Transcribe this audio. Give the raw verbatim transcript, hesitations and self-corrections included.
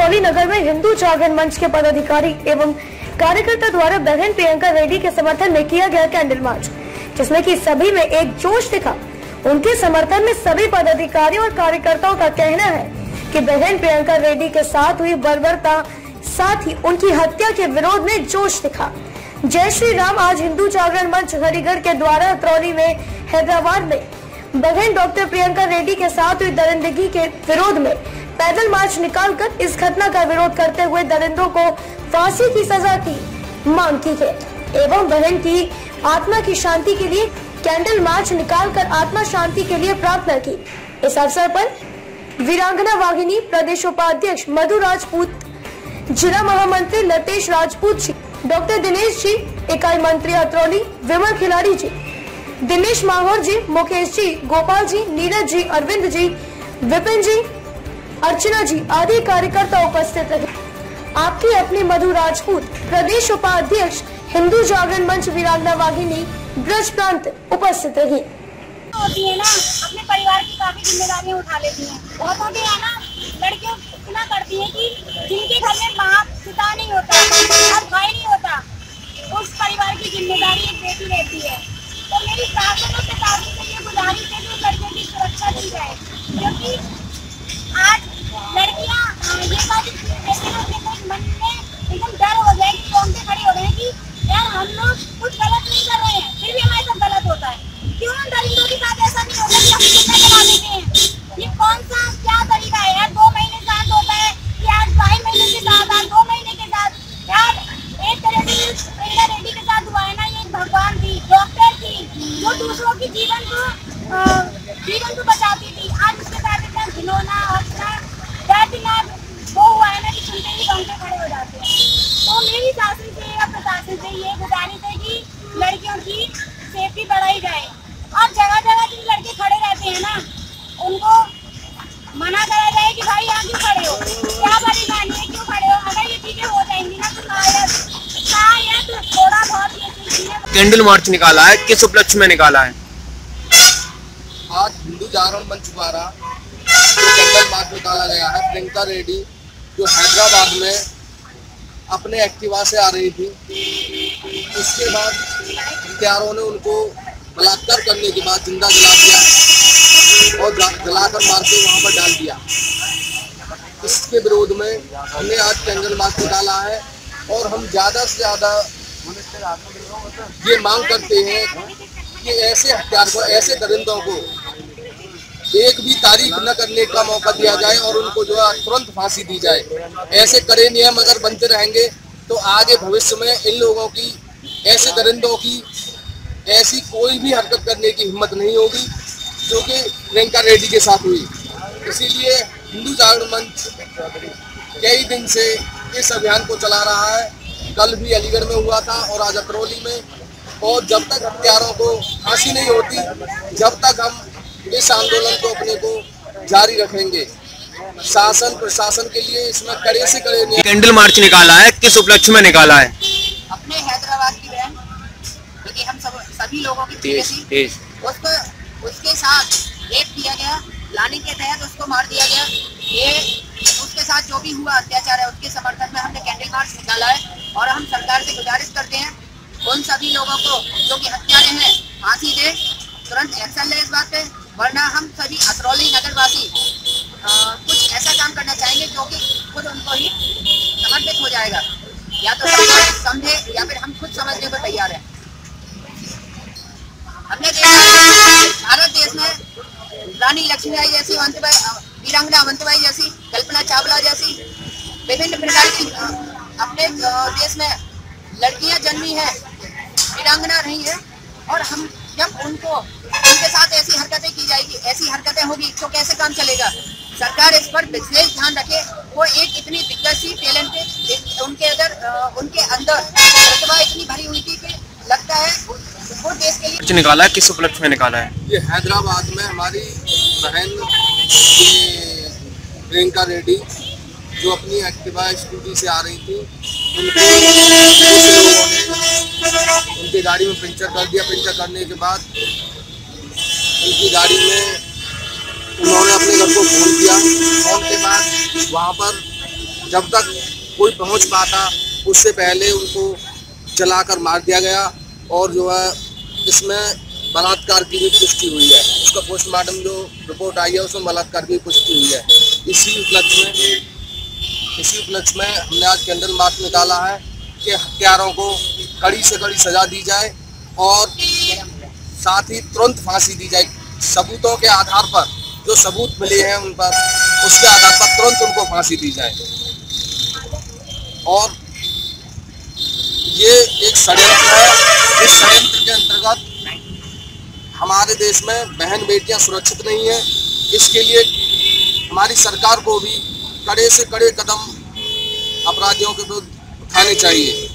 अतरौली नगर में हिंदू जागरण मंच के पदाधिकारी एवं कार्यकर्ता द्वारा बहन प्रियंका रेड्डी के समर्थन में किया गया कैंडल मार्च, जिसमें कि सभी में एक जोश दिखा। उनके समर्थन में सभी पदाधिकारियों और कार्यकर्ताओं का कहना है कि बहन प्रियंका रेड्डी के साथ हुई बर्बरता, साथ ही उनकी हत्या के विरोध में जोश दिखा। जय श्री राम आज हिंदू जागरण मंच हरिगढ़ के द्वारा अतरौली में हैदराबाद में बहन डॉक्टर प्रियंका रेड्डी के साथ हुई दरिंदगी के विरोध में पैदल मार्च निकालकर इस घटना का विरोध करते हुए दरिंदों को फांसी की सजा की मांग की है एवं बहन की आत्मा की शांति के लिए कैंडल मार्च निकालकर आत्मा शांति के लिए प्रार्थना की। इस अवसर पर वीरांगना वाहिनी प्रदेश उपाध्यक्ष मधु राजपूत, जिला महामंत्री लतेश राजपूत जी, डॉक्टर दिनेश जी, इकाई मंत्री अतरौली विमल खिलाड़ी जी, दिनेश माहौर जी, मुकेश जी, गोपाल जी, नीरज जी, अरविंद जी, विपिन जी, अर्चना जी आदि कार्यकर्ता उपस्थित रहे। आपकी अपनी मधु राजपूत, प्रदेश उपाध्यक्ष हिंदू जागरण मंच वीरांगना वाहिनी ब्रज प्रांत उपस्थित रही। होती है ना, अपने परिवार की काफी जिम्मेदारियां उठा लेती हैं। बहुत होती है ना, लड़कियों इतना करती है कि जिनके घर में माँ पिता नहीं होता और भाई नहीं होता, उस परिवार की जिम्मेदारी एक बेटी रहती है। तो मेरी शासनों से शासन से ये गुजारिश है कि लड़कियों की सुरक्षा दी जाए, क्योंकि आज लड़कियाँ ये बात मन में एकदम डर हो जाए कि रोंगटे खड़े हो गए कि यार हम लोग कुछ गलत नहीं कर रहे हैं, फिर भी हमारे साथ गलत होता है। क्यों उन दरिंदों के साथ ऐसा नहीं होता कि हम कितना करा देते हैं? ये कौन सा क्या तरीका है यार? दो महीने साथ होता है कि आज ढाई महीने के साथ, आज दो महीने के साथ, यार एक तरह से प्रियंका रेड्डी के साथ हुआ है ना, ये भगवान थी, डॉक्टर थी, जो दूसरों की जीवन को जीवन को बचाती थी। आज उसके साथ इतना घिनौना और इतना दर्दनाक वो हुआ है ना कि सुनते ही रोंगटे खड़े हो जाते हैं। तो मेरी शासन से या प्रशासन से ये गुजारिश है कि लड़कियों की सेफ्टी बढ़ाई जाए और जगह जगह जिन लड़के खड़े रहते हैं ना, उनको मना करा जाए कि भाई यहाँ क्यों खड़े हो, क्या परेशानी है, क्यों खड़े हो। अगर ये चीजें हो जाएंगी ना तो शायद शायद थोड़ा बहुत ये चीजें। कैंडल मार्च निकाला है, किस उपलक्ष्य में निकाला है? आज हिंदू जागरण मंच द्वारा कैंडल मार्च निकाला गया है। प्रियंका रेड्डी जो हैदराबाद में अपने एक्टिवा से आ रही थी, उसके बाद हत्यारों ने उनको बलात्कार करने के बाद जिंदा जला दिया और जलाकर मार के वहाँ पर डाल दिया। इसके विरोध में हमने आज कैंडल मार्च निकाला है और हम ज़्यादा से ज़्यादा ये मांग करते हैं कि ऐसे हत्यार को, ऐसे दरिंदों को एक भी तारीख न करने का मौका दिया जाए और उनको जो है तुरंत फांसी दी जाए। ऐसे कड़े नियम अगर बनते रहेंगे तो आगे भविष्य में इन लोगों की, ऐसे दरिंदों की ऐसी कोई भी हरकत करने की हिम्मत नहीं होगी जो कि प्रियंका रेड्डी के साथ हुई। इसीलिए हिंदू जागरण मंच कई दिन से इस अभियान को चला रहा है। कल भी अलीगढ़ में हुआ था और आज अतरौली में, और जब तक हत्यारों को फांसी नहीं होती, जब तक हम इस आंदोलन को अपने को जारी रखेंगे। शासन प्रशासन के लिए इसमें कड़े से कड़े नियम। कैंडल मार्च निकाला है, किस उपलक्ष्य में निकाला है? अपने हैदराबाद की बहन, क्योंकि हम सब सभी लोगों की प्रिय थी, उसको उसके साथ रेप किया गया, लाने के तहत उसको मार दिया गया। ये उसके साथ जो भी हुआ अत्याचार है, उसके समर्थन में हमने कैंडल मार्च निकाला है और हम सरकार से गुजारिश करते हैं उन सभी लोगों को जो कि हत्यारे हैं फांसी दे, तुरंत एक्शन ले इस बात पे, वरना हम सभी अतरौली नगरवासी कुछ ऐसा काम करना चाहेंगे जो कि खुद उनको ही समर्पित हो जाएगा। या तो समझे या फिर हम खुद समझने को तैयार हैं। हमने देखा भारत देश में रानी लक्ष्मीबाई जैसी, अवंतीबाई, वीरांगना अवंतीबाई जैसी, कल्पना चावला जैसी विभिन्न प्रकार की अपने देश में लड़कियां जन्मी है, वीरांगना रही है, और हम जब उनको उनके साथ ऐसी हरकतें की जाएगी, ऐसी हरकतें होगी तो कैसे काम चलेगा? सरकार इस पर विशेष ध्यान रखे। वो एक इतनी दिग्गज टैलेंटेड, उनके अंदर उनके अंदर प्रतिभा इतनी भरी हुई थी कि लगता है वो देश के लिए निकाला है। किस उपलक्ष्य में निकाला है? ये हैदराबाद में हमारी बहन प्रियंका रेड्डी जो अपनी एक्टिवा स्कूटी से आ रही थी, उनको कुछ लोगों ने उनकी गाड़ी में पंचर कर दिया। पंचर करने के बाद उनकी गाड़ी में उन्होंने अपने घर को फोन किया। फोन के बाद वहाँ पर जब तक कोई पहुंच पाता उससे पहले उनको जलाकर मार दिया गया। और जो है इसमें बलात्कार की भी पुष्टि हुई है। उसका पोस्टमार्टम जो रिपोर्ट आई है उसमें बलात्कार की पुष्टि हुई है। इसी उपलक्ष्य में इसी उपलक्ष्य में हमने आज कैंडल मार्च निकाला है कि हत्यारों को कड़ी से कड़ी सजा दी जाए और साथ ही तुरंत फांसी दी जाए। सबूतों के आधार पर जो सबूत मिले हैं उन पर उसके आधार पर तुरंत उनको फांसी दी जाए। और ये एक षड्यंत्र है। इस षड्यंत्र के अंतर्गत हमारे देश में बहन बेटियां सुरक्षित नहीं है। इसके लिए हमारी सरकार को भी कड़े से कड़े कदम अपराधियों के विरुद्ध उठाने चाहिए।